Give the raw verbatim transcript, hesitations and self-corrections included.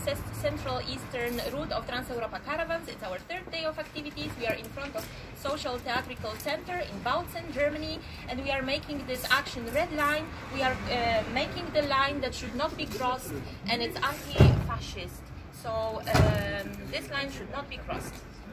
Central Eastern route of TRANSEUROPA Caravans. It's our third day of activities. We are in front of Social Theatrical Center in Bautzen, Germany, and we are making this action red line. We are uh, making the line that should not be crossed, and it's anti-fascist. So um, this line should not be crossed.